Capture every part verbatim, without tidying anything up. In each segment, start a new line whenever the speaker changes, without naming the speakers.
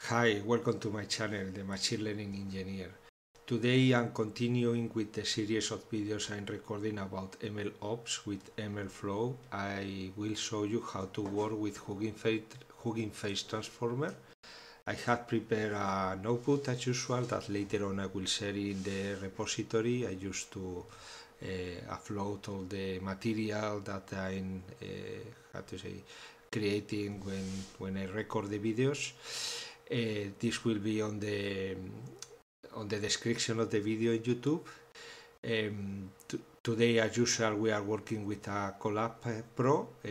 Hi, welcome to my channel, The Machine Learning Engineer. Today I'm continuing with the series of videos I'm recording about MLOps with MLflow. I will show you how to work with Hugging Face, Hugging Face Transformer. I have prepared a notebook as usual that later on I will share in the repository. I used to uh, upload all the material that I'm uh, how to say, creating when, when I record the videos. Uh, this will be on the on the description of the video in YouTube. Um, today, as usual, we are working with a Colab Pro uh,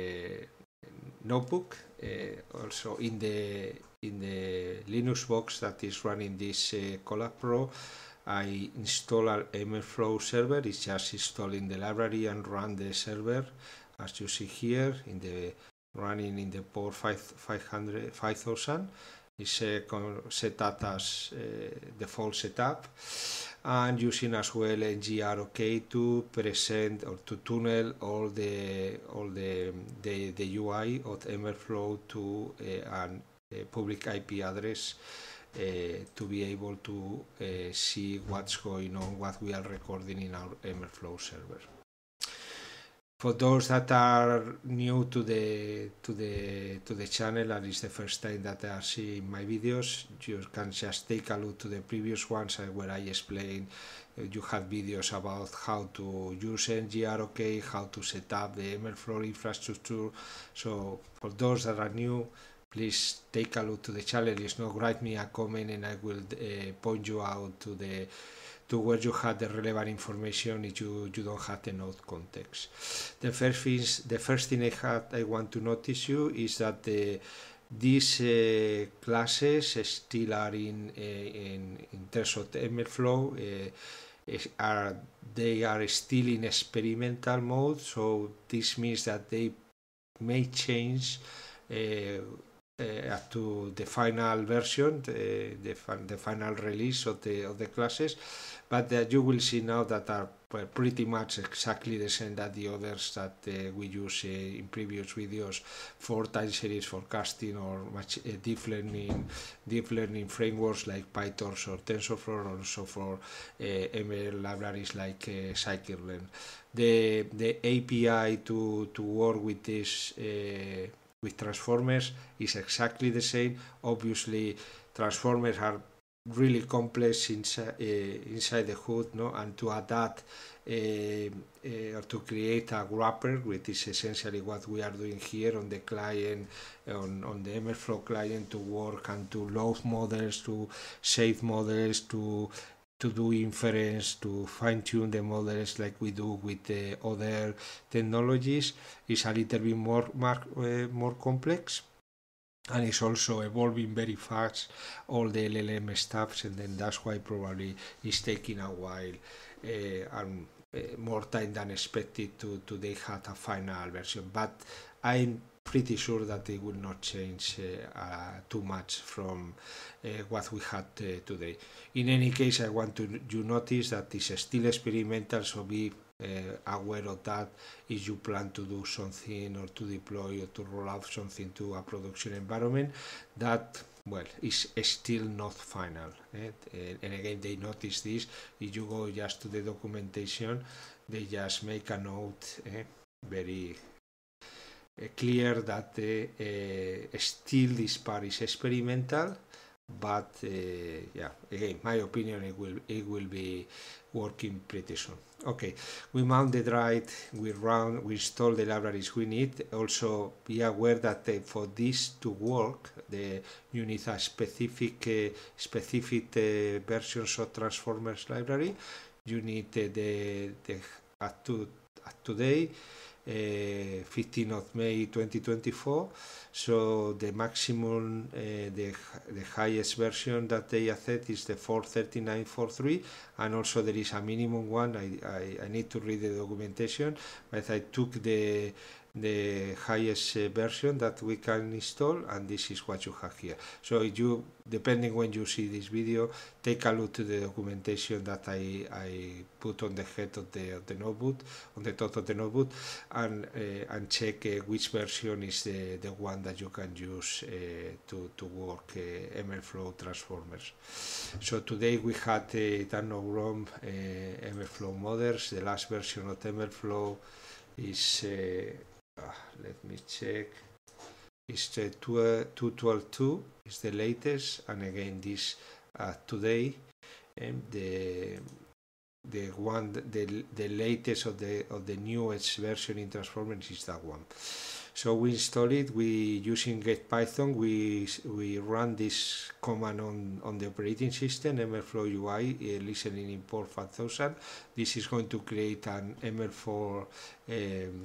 notebook. Uh, also, in the in the Linux box that is running this uh, Colab Pro, I install an MLflow server. It's just installing the library and run the server, as you see here in the running in the port five hundred five thousand. Is uh, set up as uh, default setup, and using as well N G R O K to present or to tunnel all the all the the, the U I of MLflow to uh, an a public I P address uh, to be able to uh, see what's going on, what we are recording in our MLflow server. For those that are new to the to the to the channel and it's the first time that they are seeing my videos, you can just take a look to the previous ones where I explain. Uh, you have videos about how to use N G R O K, how to set up the MLflow infrastructure. So for those that are new, please take a look to the channel. If not, write me a comment and I will uh, point you out to the to where you have the relevant information if you, you don't have the node context. The first thing, the first thing I, have, I want to notice you is that the, these uh, classes still are in, uh, in, in terms of the MLflow, uh, are, they are still in experimental mode, so this means that they may change uh, Uh, up to the final version, the, the, the final release of the of the classes, but uh, you will see now that are pretty much exactly the same that the others that uh, we use uh, in previous videos for time series forecasting or much, uh, deep learning deep learning frameworks like PyTorch or TensorFlow, or also for uh, M L libraries like uh, scikit-learn. The the A P I to to work with this uh, with transformers is exactly the same. Obviously, transformers are really complex inside, uh, inside the hood, no? And to adapt uh, uh, or to create a wrapper, which is essentially what we are doing here on the client, on, on the MLflow client, to work and to load models, to save models, to to do inference, to fine-tune the models like we do with the other technologies, is a little bit more more, uh, more complex, and it's also evolving very fast, all the L L M stuff, and then that's why probably it's taking a while uh, and uh, more time than expected to, to they have a final version. But I'm pretty sure that they will not change uh, uh, too much from uh, what we had uh, today. In any case, I want to you notice that it's still experimental, so be uh, aware of that if you plan to do something or to deploy or to roll out something to a production environment. That, well, is still not final. Eh? And again, they notice this. If you go just to the documentation, they just make a note, eh? very uh, clear that uh, uh, still this part is experimental, but uh, yeah, again, my opinion, it will it will be working pretty soon. Okay, we mount the drive, we run, we install the libraries we need. Also, be aware that uh, for this to work, the you need a specific uh, specific uh, versions of transformers library. You need uh, the the up to up to date. Uh, fifteenth of May twenty twenty-four, so the maximum, uh, the, the highest version that they accept is the four thirty-nine forty-three, and also there is a minimum one. I, I, I need to read the documentation, but I took the the highest uh, version that we can install, and this is what you have here. So you, depending when you see this video, take a look to the documentation that I, I put on the head of the, of the notebook, on the top of the notebook, and uh, and check uh, which version is the, the one that you can use uh, to, to work uh, MLflow transformers. So today we had uh, Tanogram uh, MLflow models. The last version of MLflow is uh, uh, let me check, is the two twelve two is the latest, and again this uh, today, and the the one the the latest of the of the newest version in transformers is that one. So we install it, we using Get Python, we we run this command on on the operating system, MLflow U I, uh, listening import five thousand. This is going to create an M L four um,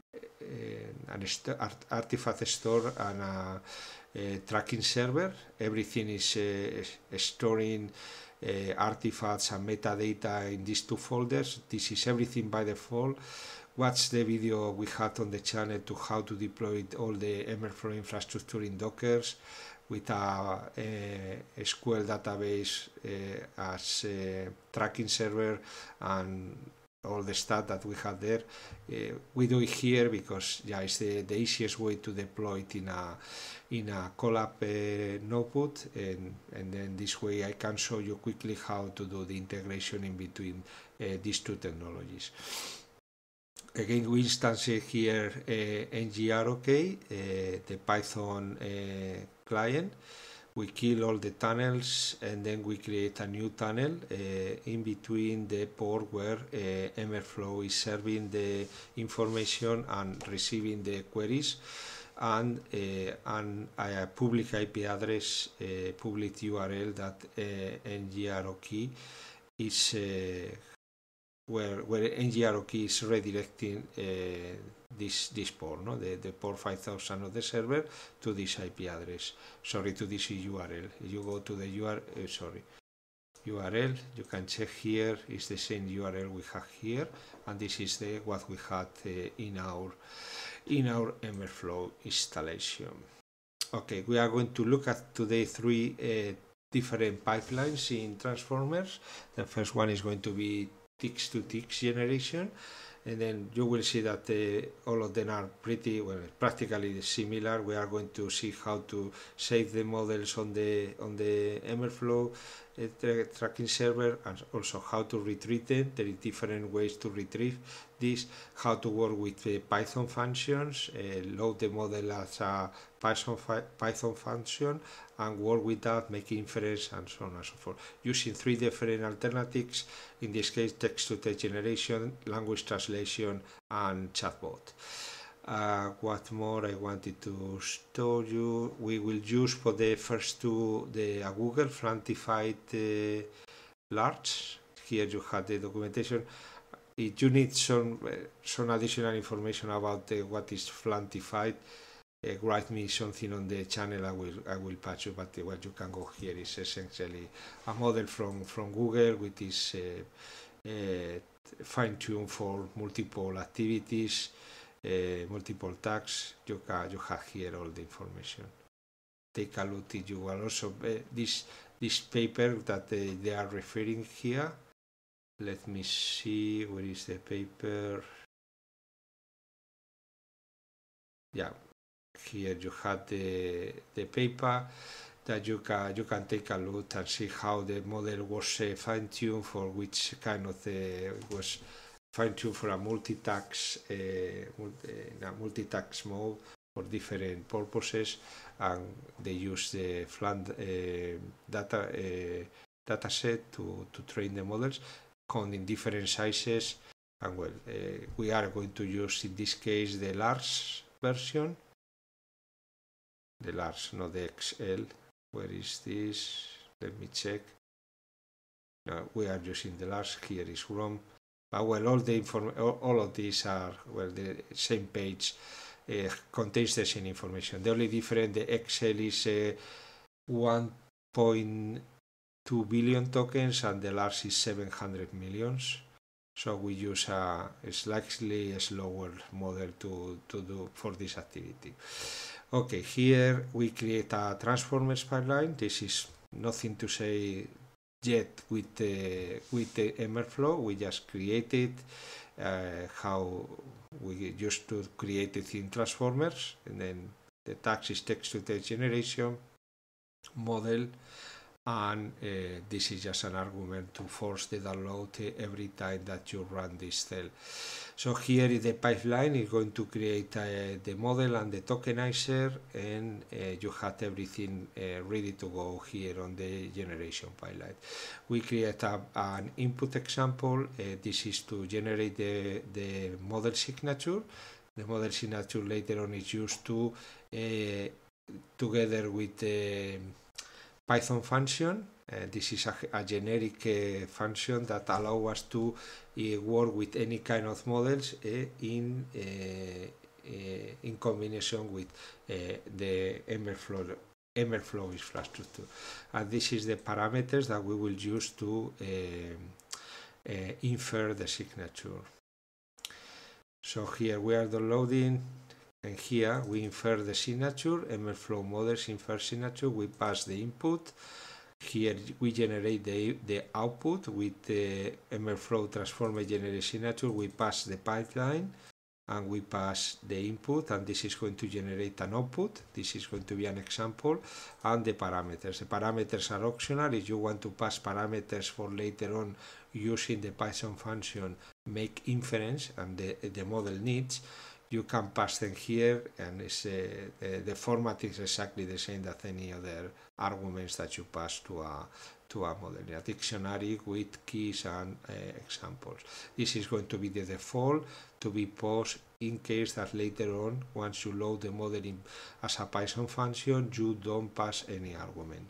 uh, an art artifact store and a, a tracking server. Everything is uh, storing uh, artifacts and metadata in these two folders. This is everything by default. Watch the video we had on the channel to how to deploy all the MLflow infrastructure in Docker with a, a S Q L database uh, as a tracking server and all the stuff that we have there. Uh, we do it here because yeah, it's the, the easiest way to deploy it in a in a Colab uh, notebook, and, and then this way I can show you quickly how to do the integration in between uh, these two technologies. Again, we instance here uh, N G R O K, uh, the Python uh, client. We kill all the tunnels, and then we create a new tunnel uh, in between the port where uh, MLflow is serving the information and receiving the queries, and, uh, and a public I P address, uh, public U R L that uh, N G R O K is uh, where where N G R O K is redirecting uh, this this port, no, the, the port five thousand of the server to this I P address. Sorry, to this U R L. If you go to the U R L, uh, sorry, U R L, you can check here. It's the same U R L we have here, and this is the what we had uh, in our in our MLflow installation. Okay, we are going to look at today three uh, different pipelines in transformers. The first one is going to be ticks to ticks generation, and then you will see that uh, all of them are pretty well practically similar. We are going to see how to save the models on the on the MLflow uh, tra tracking server, and also how to retrieve them. There is different ways to retrieve this, how to work with uh, Python functions, uh, load the model as a Python, Python function, and work with that, make inference, and so on and so forth, using three different alternatives, in this case text-to-text generation, language translation, and chatbot. Uh, what more I wanted to show you, we will use for the first two the uh, Google Flantified uh, large. Here you have the documentation. If you need some, uh, some additional information about uh, what is Flantified, Uh, write me something on the channel. I will I will patch you, but uh, what you can go here is essentially a model from from Google, which is uh, uh, fine-tuned for multiple activities, uh, multiple tasks. You can you have here all the information. Take a look if you will. Also, uh, this this paper that uh, they are referring here. Let me see, where is the paper? Yeah. Here you have the the paper that you can you can take a look and see how the model was uh, fine-tuned for which kind of the uh, was fine-tuned for a multi-task uh, multi, in a multi-task mode for different purposes, and they use the Fland uh, data uh, data set to to train the models, come in different sizes, and well, uh, we are going to use in this case the large version. The large, not the X L. Where is this? Let me check. No, we are using the large. Here is ROM. But well, all the inform all, all of these are well the same page, uh, contains the same information. The only difference, the X L is uh, one point two billion tokens, and the large is seven hundred millions. So we use a, a slightly slower model to, to do for this activity. Okay, here we create a transformers pipeline. This is nothing to say yet with the, with the Emerflow. We just created uh, how we used to create it in transformers, and then the tags is text-to-text generation model, and uh, this is just an argument to force the download every time that you run this cell. So here in the pipeline is going to create uh, the model and the tokenizer, and uh, you have everything uh, ready to go here on the generation pipeline. We create a, an input example. Uh, this is to generate the, the model signature. The model signature later on is used to, uh, together with the Python function. Uh, this is a, a generic uh, function that allows us to uh, work with any kind of models uh, in uh, uh, in combination with uh, the Emerflow Emerflow infrastructure. And this is the parameters that we will use to uh, uh, infer the signature. So here we are downloading, and here we infer the signature. Emerflow models infer signature. We pass the input. Here we generate the, the output with the Emerflow transformer generate signature. We pass the pipeline and we pass the input, and this is going to generate an output. This is going to be an example, and the parameters. The parameters are optional. If you want to pass parameters for later on using the Python function make inference and the, the model needs, you can pass them here, and it's, uh, the, the format is exactly the same as any other arguments that you pass to a to a model, a dictionary with keys and uh, examples. This is going to be the default to be paused in case that later on, once you load the model in, as a Python function, you don't pass any argument.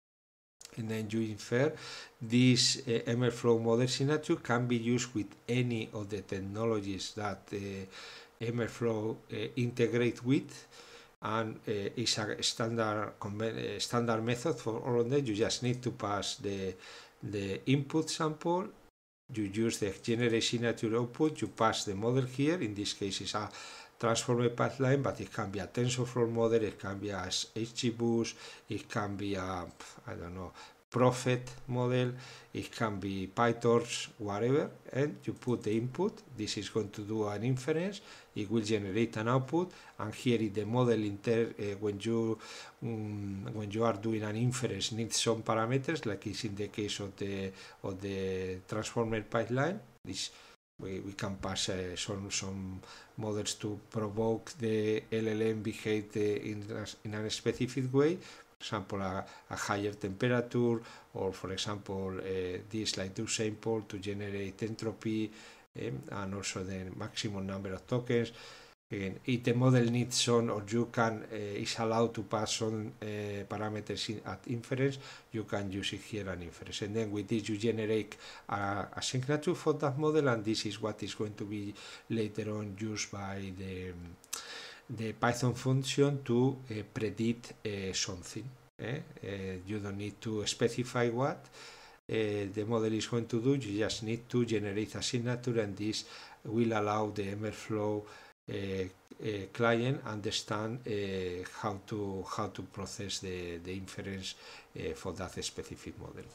And then you infer this uh, Emerflow model signature can be used with any of the technologies that uh, Emerflow uh, integrate with, and uh, it's a standard uh, standard method for all of them. You just need to pass the the input sample, you use the generate signature output, you pass the model here. In this case it's a transformer pipeline, but it can be a TensorFlow model, it can be a XGBoost, it can be a, I don't know, Prophet model, it can be PyTorch, whatever, and you put the input. This is going to do an inference, it will generate an output, and here is the model inter uh, when you um, when you are doing an inference needs some parameters, like is in the case of the of the transformer pipeline. This we, we can pass uh, some some models to provoke the L L M behave uh, in, in a specific way. For example, a, a higher temperature, or for example, uh, this like do sample to generate entropy, um, and also the maximum number of tokens. Again, if the model needs some, or you can uh, is allowed to pass some uh, parameters in, at inference, you can use it here at inference. And then with this, you generate a, a signature for that model, and this is what is going to be later on used by the um, the Python function to uh, predict uh, something. Eh? Uh, you don't need to specify what uh, the model is going to do, you just need to generate a signature, and this will allow the Emerflow uh, uh, client understand uh, how to how to process the, the inference uh, for that specific model.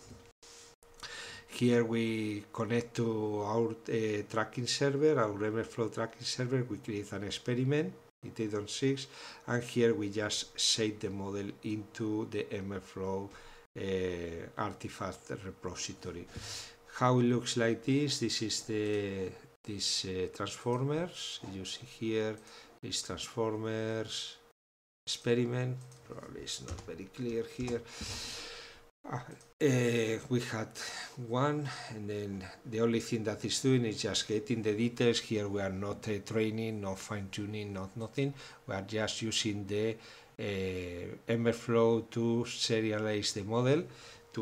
Here we connect to our uh, tracking server, our Emerflow tracking server. We create an experiment in eight point six, and here we just save the model into the Emerflow uh, artifact repository. How it looks like this, this is the these uh, transformers. You see here is transformers experiment. Probably it's not very clear here. Uh, we had one, and then the only thing that is doing is just getting the details. Here we are not uh, training, not fine-tuning, not nothing. We are just using the uh, Emerflow to serialize the model to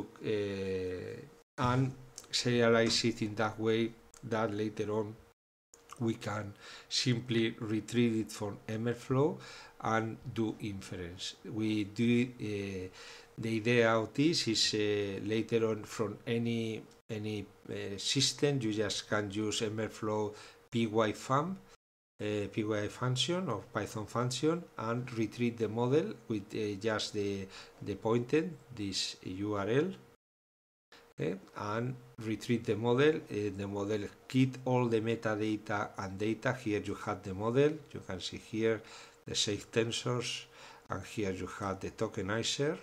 uh, and serialize it in that way that later on we can simply retrieve it from Emerflow and do inference. We do uh, the idea of this is uh, later on from any any uh, system, you just can use MLflow pyfam, uh, py function or Python function, and retrieve the model with uh, just the, the pointer, this U R L, okay, and retrieve the model. Uh, the model keep all the metadata and data. Here you have the model. You can see here the safe tensors, and here you have the tokenizer.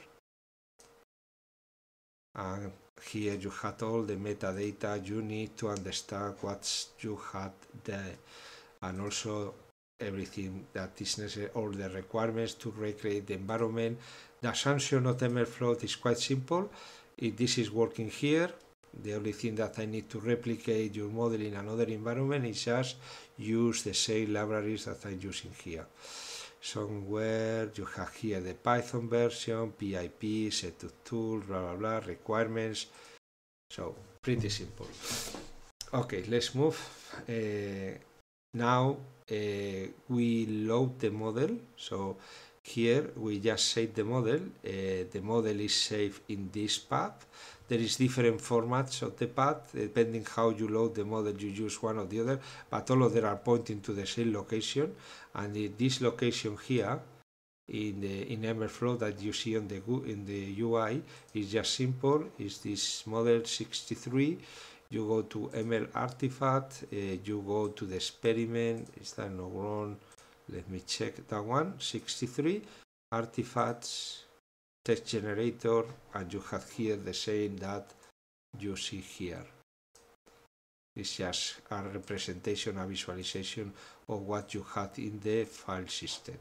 And here you have all the metadata you need to understand what you had there, and also everything that is necessary, all the requirements to recreate the environment. The assumption of MLflow is quite simple. If this is working here, the only thing that I need to replicate your model in another environment is just use the same libraries that I'm using here. Somewhere you have here the Python version, pip, set of tools, blah blah blah, requirements. So pretty simple. Okay, let's move. Uh, now uh, we load the model. So here we just save the model. Uh, the model is saved in this path. There is different formats of the path depending how you load the model. You use one or the other, but all of them are pointing to the same location. And in this location here, in the in MLflow that you see on the in the U I, is just simple. Is this model sixty-three? You go to M L artifact. Uh, you go to the experiment. Is that not wrong? Let me check that one. sixty-three artifacts, text generator, and you have here the same that you see here. It's just a representation, a visualization of what you had in the file system.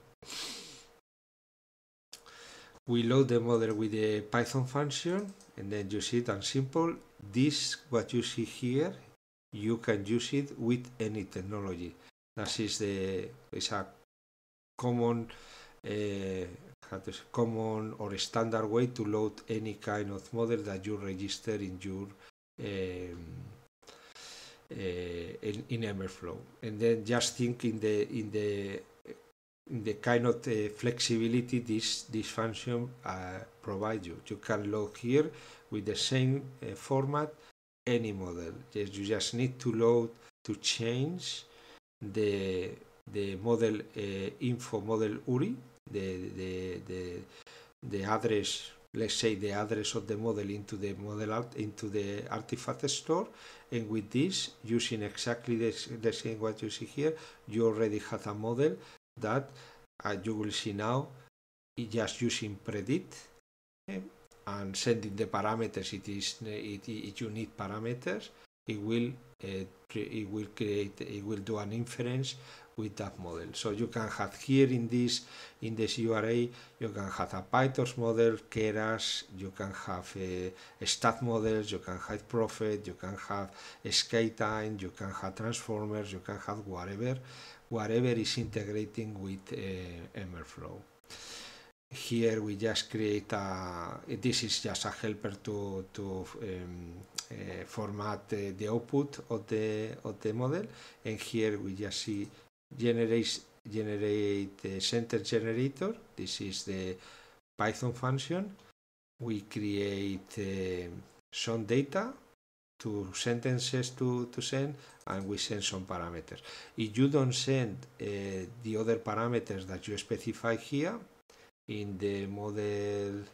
We load the model with the Python function, and then you see it and simple. This, what you see here, you can use it with any technology. That is the is a common uh, common or standard way to load any kind of model that you register in your um, uh, in, in MLflow. And then just think in the in the in the kind of uh, flexibility this this function uh, provides you. You can load here with the same uh, format any model. Yes, you just need to load to change the the model uh, info model U R I, the, the the the address, let's say the address of the model into the model art into the artifact store, and with this, using exactly the, the same what you see here, you already have a model that uh, you will see now. Just using predict okay, and sending the parameters. It is it, it you need parameters. It will uh, it will create it will do an inference with that model. So you can have here in this in this U R A, you can have a PyTorch model, Keras, you can have a, a stat models, you can have Prophet, you can have a SkyTime, you can have transformers, you can have whatever, whatever is integrating with uh, MLflow. Here we just create a, this is just a helper to, to um, uh, format uh, the output of the, of the model, and here we just see generate, generate the sentence generator. This is the Python function. We create uh, some data, two sentences to, to send, and we send some parameters. If you don't send uh, the other parameters that you specify here, in the model,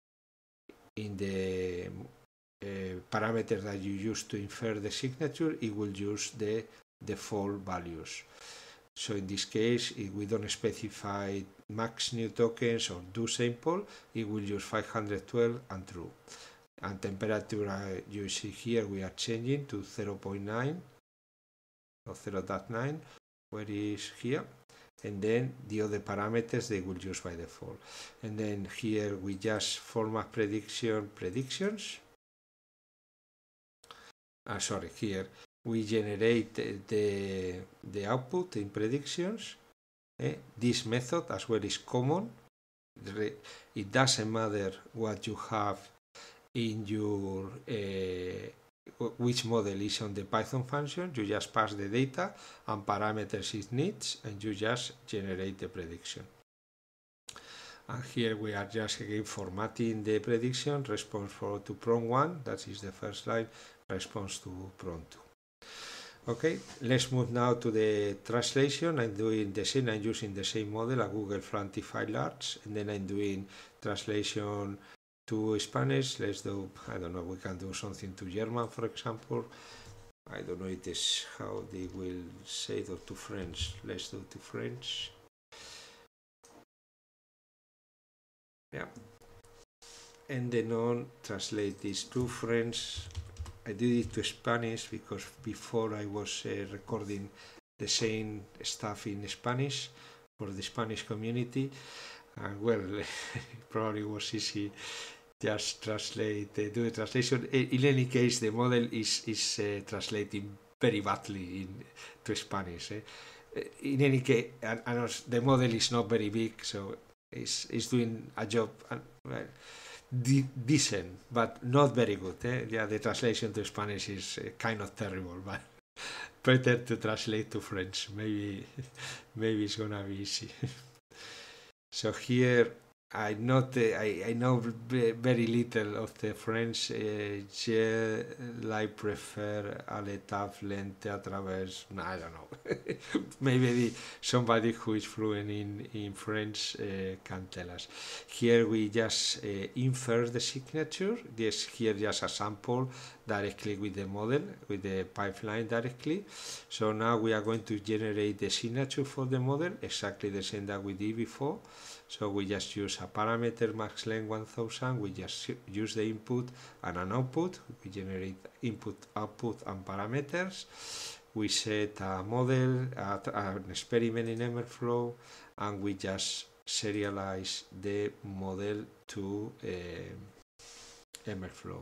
in the uh, parameters that you use to infer the signature, it will use the default values. So in this case, if we don't specify max new tokens or do sample, it will use five hundred twelve and true. And temperature, uh, you see here, we are changing to zero point nine or zero point nine, where is here. And then the other parameters they will use by default. And then here we just format prediction predictions. Ah, sorry, here we generate the the output in predictions. Eh? This method as well is common. It doesn't matter what you have in your uh, which model is on the Python function. You just pass the data and parameters it needs, and you just generate the prediction. And here we are just again formatting the prediction, response for to prompt one, that is the first line, response to prompt two. Okay, let's move now to the translation. I'm doing the same, I'm using the same model, a Google Frantic File Arts, and then I'm doing translation to Spanish. Let's do, I don't know, we can do something to German, for example. I don't know it is how they will say it, or to French. Let's do to French. Yeah. And then on translate this to French. I did it to Spanish because before I was uh, recording the same stuff in Spanish for the Spanish community, and well, probably was easy just translate, uh, do the translation. In any case, the model is is uh, translating very badly in to Spanish. Eh? In any case, and, and the model is not very big, so it's, it's doing a job. And, well, De- decent, but not very good. Eh? Yeah, the translation to Spanish is uh, kind of terrible, but better to translate to French. Maybe, maybe it's gonna be easy. So here, I not uh, I, I know very little of the French. Uh, je la préfère à l'étape lente à travers. I don't know. Maybe the, somebody who is fluent in in French uh, can tell us. Here we just uh, infer the signature. Yes, here just a sample directly with the model, with the pipeline directly. So now we are going to generate the signature for the model, exactly the same that we did before. So we just use a parameter max length one thousand, we just use the input and an output, we generate input, output and parameters. We set a model, at an experiment in Emerflow, and we just serialize the model to uh, Emerflow.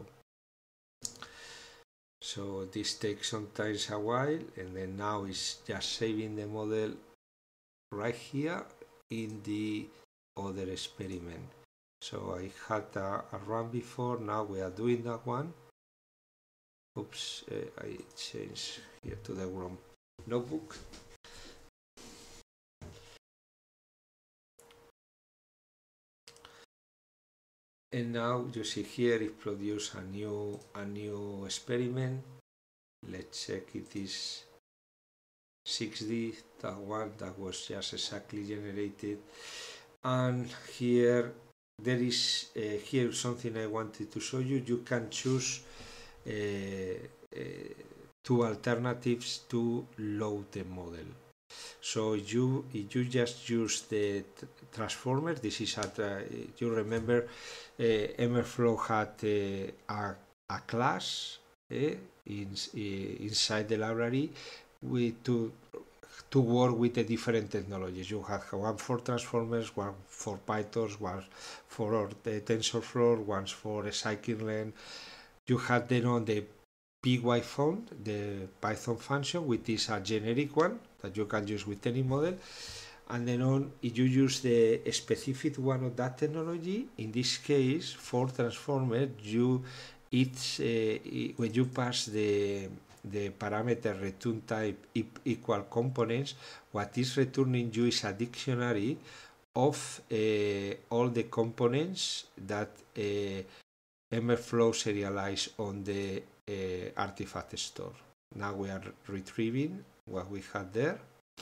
So this takes sometimes a while, and then now it's just saving the model right here in the other experiment. So I had a, a run before, now we are doing that one. Oops, uh, I changed here to the wrong notebook. And now you see here it produced a new a new experiment. Let's check it is six D, that one that was just exactly generated. And here there is uh, here something I wanted to show you. You can choose uh, uh, two alternatives to load the model. So you if you just use the transformer, this is at uh, you remember uh, Emerflow had uh, a, a class eh, in, uh, inside the library with to to work with the different technologies. You have one for transformers, one for PyTorch, one for the TensorFlow, one for scikit-learn. You have then on the python, the Python function, which is a generic one that you can use with any model. And then on, if you use the specific one of that technology, in this case, for transformer, you it's uh, when you pass the the parameter return type equal components, what is returning you is a dictionary of uh, all the components that uh, Emerflow serialize on the uh, artifact store. Now we are retrieving what we had there.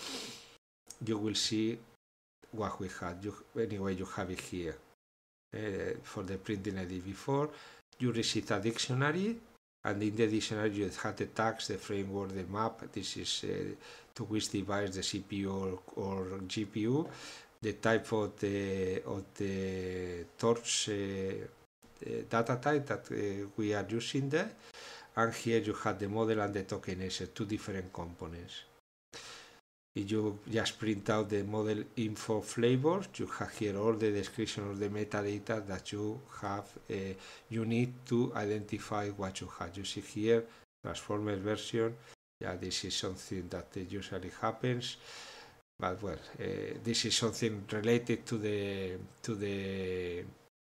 You will see what we had. You, anyway, you have it here. Uh, for the printing I did before, you receive a dictionary, and in the dictionary you have the tags, the framework, the map. This is uh, to which device, the C P U or, or G P U, the type of the of the torch uh, uh, data type that uh, we are using there, and here you have the model and the tokenizer, two different components. If you just print out the model info flavors, you have here all the description of the metadata that you have. Uh, you need to identify what you have. You see here, transformer version. Yeah, this is something that usually happens. But well, uh, this is something related to the to the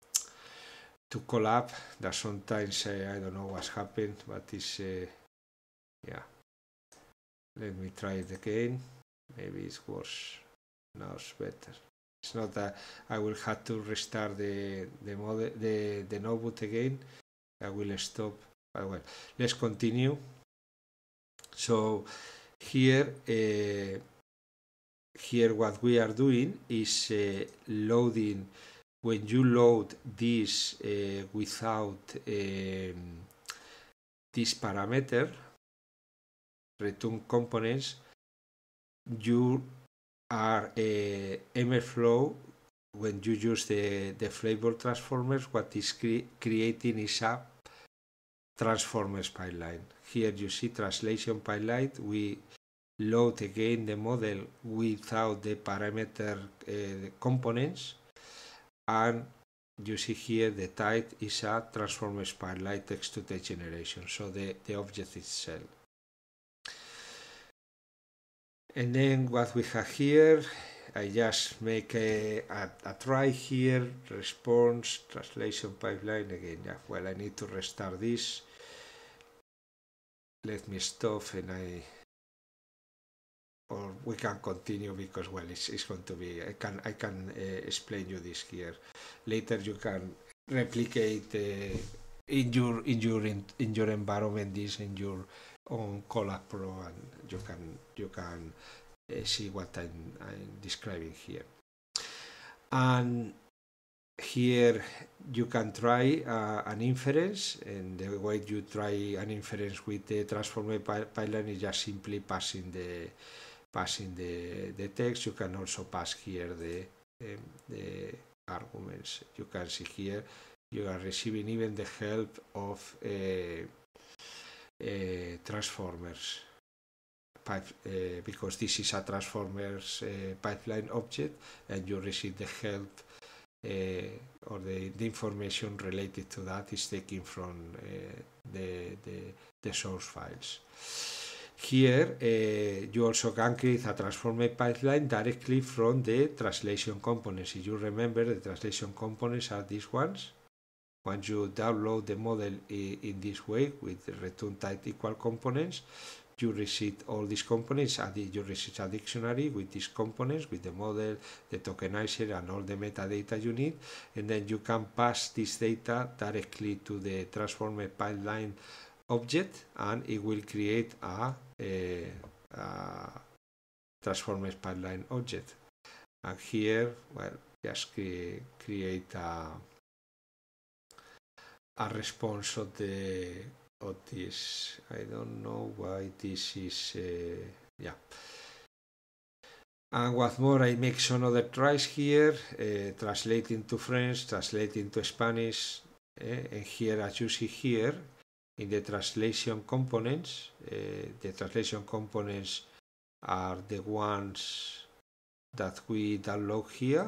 to Colab that sometimes uh, I don't know what's happened, but it's uh, yeah. Let me try it again. Maybe it's worse. Now it's better. It's not that I will have to restart the the model the, the notebook again. I will stop. But well, let's continue. So here uh, here what we are doing is uh, loading. When you load this uh, without um, this parameter, return components, you are uh, MLflow, when you use the, the flavor transformers, what is cre creating is a transformers pipeline. Here you see translation pipeline. We load again the model without the parameter uh, components, and you see here the type is a transformers pipeline text to text generation, so the, the object itself. And then what we have here, I just make a, a, a try here, response, translation pipeline again. Yeah, well, I need to restart this. Let me stop and I, or we can continue because, well, it's, it's going to be, I can, I can uh, explain you this here. Later you can replicate uh, in your, in your, in, in your environment this in your own Colab Pro, and you can, you can Uh, see what I'm, I'm describing here. And here you can try uh, an inference, and the way you try an inference with the transformer pipeline is just simply passing the passing the, the text. You can also pass here the, um, the arguments. You can see here you are receiving even the help of uh, uh, transformers. Pipe, uh, because this is a transformers uh, pipeline object, and you receive the help uh, or the, the information related to that is taken from uh, the, the, the source files. Here uh, you also can create a transformer pipeline directly from the translation components. If you remember, the translation components are these ones. Once you download the model in this way with the return type equal components, you receive all these components, and you receive a dictionary with these components, with the model, the tokenizer, and all the metadata you need, and then you can pass this data directly to the transformer pipeline object, and it will create a, a, a transformer pipeline object. And here, well, just cre create a, a response of the of this. I don't know why this is uh, yeah. And what more, I make some other tries here, uh, translating to French, translating to Spanish, uh, and here, as you see here in the translation components, uh, the translation components are the ones that we download here.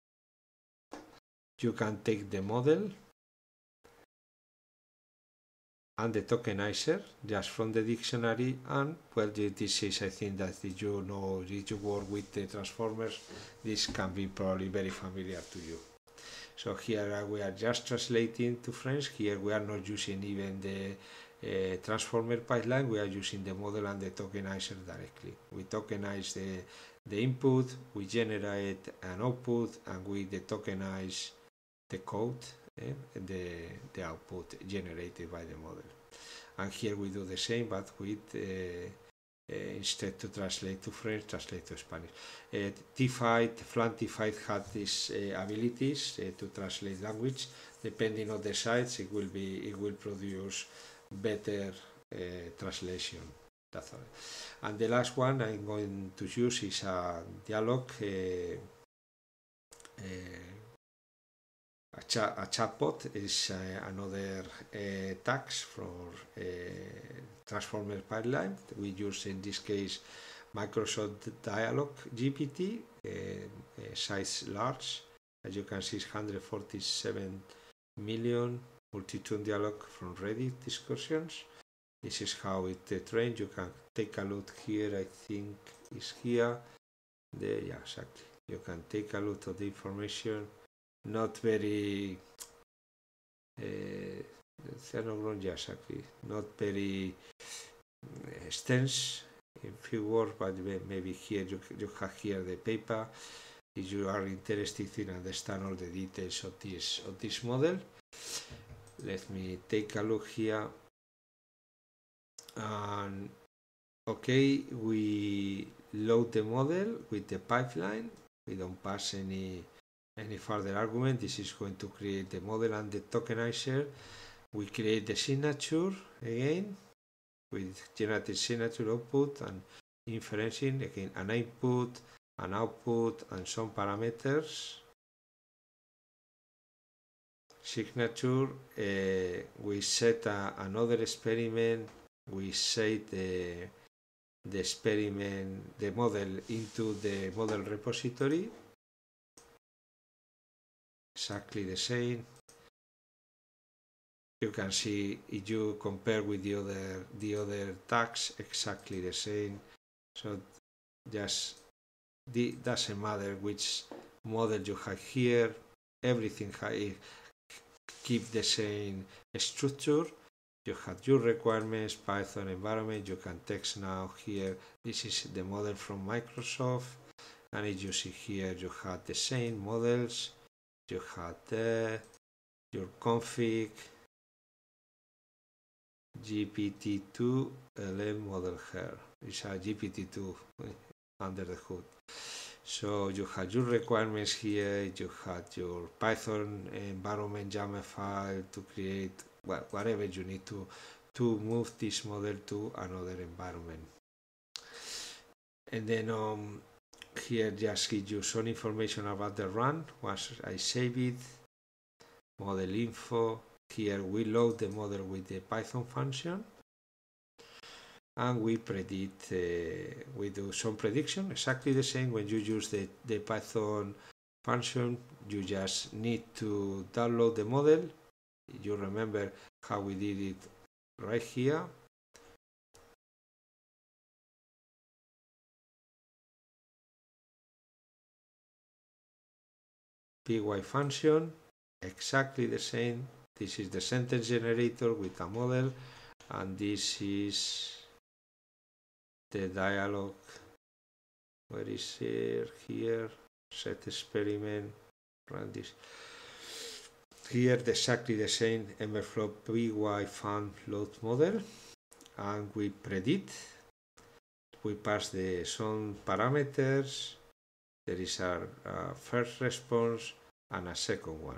You can take the model and the tokenizer just from the dictionary, and well, this is, I think that if you know, if you work with the transformers, this can be probably very familiar to you. So here we are just translating to French. Here we are not using even the uh, transformer pipeline, we are using the model and the tokenizer directly. We tokenize the, the input, we generate an output, and we the tokenize the code, eh, the, the output generated by the model. And here we do the same, but with uh, uh, instead to translate to French, translate to Spanish. Uh, T-Fight, Flantified had these uh, abilities uh, to translate language. Depending on the sites, it will be it will produce better uh, translation. That's all. And the last one I'm going to use is a dialogue. Uh, uh, A, cha a chatbot is uh, another uh, tax for uh, transformer pipeline. We use in this case Microsoft Dialogue G P T, uh, uh, size large. As you can see, it's one hundred forty-seven million multi-tune dialogue from Reddit discussions. This is how it uh, trained. You can take a look here. I think is here. There, yeah, exactly. You can take a look at the information. Not very uh, exactly. Not very extensive in few words, but maybe here you, you have here the paper. if you are interested in understand all the details of this of this model. Let me take a look here. And okay, we load the model with the pipeline. We don't pass any any further argument. This is going to create the model and the tokenizer. We create the signature again with generated signature output and inferencing, again an input, an output, and some parameters. Signature, uh, we set a, another experiment. We set the, the experiment, the model into the model repository. Exactly the same. You can see if you compare with the other the other tags, exactly the same. So just the doesn't matter which model you have here. Everything keep the same structure. You have your requirements, Python environment. You can text now here. This is the model from Microsoft, and as you see here, you have the same models. You have the, your config, G P T two L M model here. It's a G P T two under the hood. So you have your requirements here. You have your Python environment YAML file to create well, whatever you need to to move this model to another environment. And then um, here just give you some information about the run. Once I save it, model info. Here we load the model with the Python function, and we predict, uh, we do some prediction, exactly the same. When you use the, the Python function, you just need to download the model. You remember how we did it right here. Py function, exactly the same. This is the sentence generator with a model, and this is the dialog. Where is it? Here, set experiment, run this. Here, exactly the same MLflow Py fun load model, and we predict. We pass the some parameters. There is a, a first response and a second one.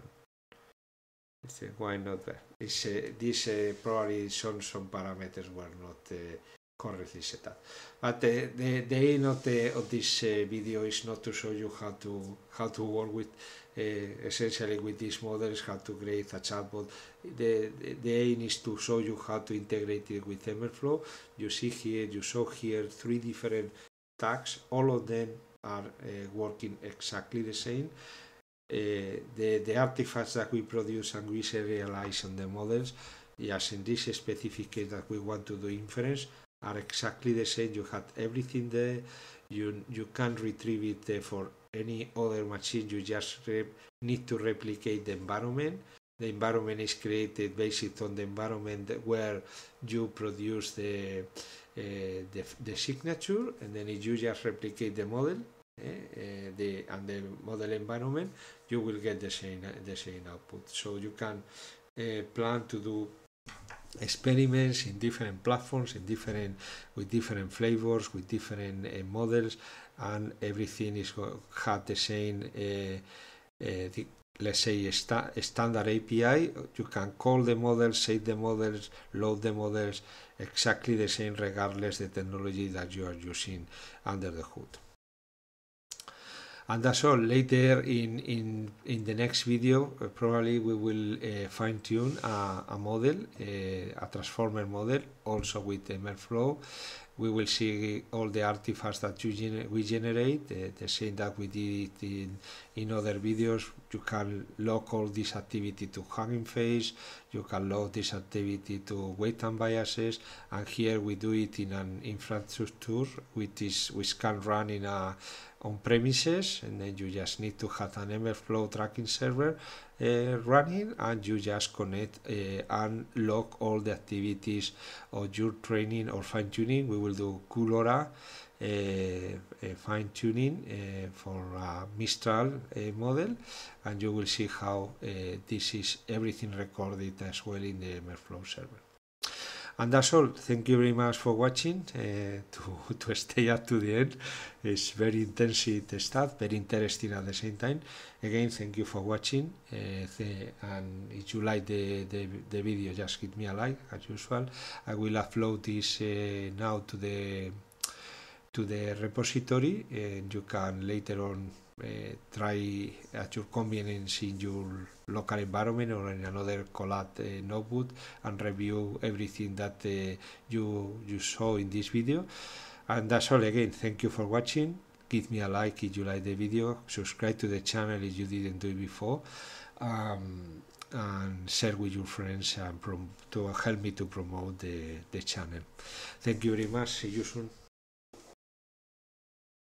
Uh, why not that? It's, uh, this uh, probably some some parameters were not uh, correctly set up. But uh, the the aim of, the, of this uh, video is not to show you how to how to work with uh, essentially with these models, how to create a chatbot. The, the the aim is to show you how to integrate it with MLflow. You see here, you saw here three different tags. All of them are uh, working exactly the same. Uh, the, the artifacts that we produce and we serialize on the models, yes, in this specific case that we want to do inference, are exactly the same. You have everything there. You you can retrieve it uh, for any other machine. You just need to replicate the environment. The environment is created based on the environment where you produce the uh, the, the signature, and then if you just replicate the model uh, uh, the and the model environment, you will get the same the same output. So you can uh, plan to do experiments in different platforms, in different with different flavors, with different uh, models, and everything is have the same. Uh, uh, the, let's say a, sta a standard A P I. You can call the models, save the models, load the models, exactly the same regardless the technology that you are using under the hood. And that's all. Later in in in the next video, uh, probably we will uh, fine tune a, a model, uh, a transformer model, also with MLflow. We will see all the artifacts that you gener we generate, uh, the same that we did in in other videos. You can log all this activity to Hugging Face. You can log this activity to weight and biases, and here we do it in an infrastructure which is which can run in a on premises, and then you just need to have an MLflow tracking server, uh, running, and you just connect uh, and log all the activities of your training or fine tuning. We will do Cullora uh, uh, fine tuning uh, for a Mistral uh, model, and you will see how uh, this is everything recorded as well in the MLflow server. And that's all. Thank you very much for watching. Uh, to, to stay up to the end. It's very intensive stuff, very interesting at the same time. Again, thank you for watching. Uh, the, and if you like the, the, the video, just give me a like as usual. I will upload this uh, now to the to the repository, and you can later on uh, try at your convenience in your local environment or in another Colab uh, notebook and review everything that uh, you you saw in this video. And that's all. Again, thank you for watching. Give me a like if you like the video, subscribe to the channel if you didn't do it before, um, and share with your friends and to help me to promote the, the channel. Thank you very much. See you soon.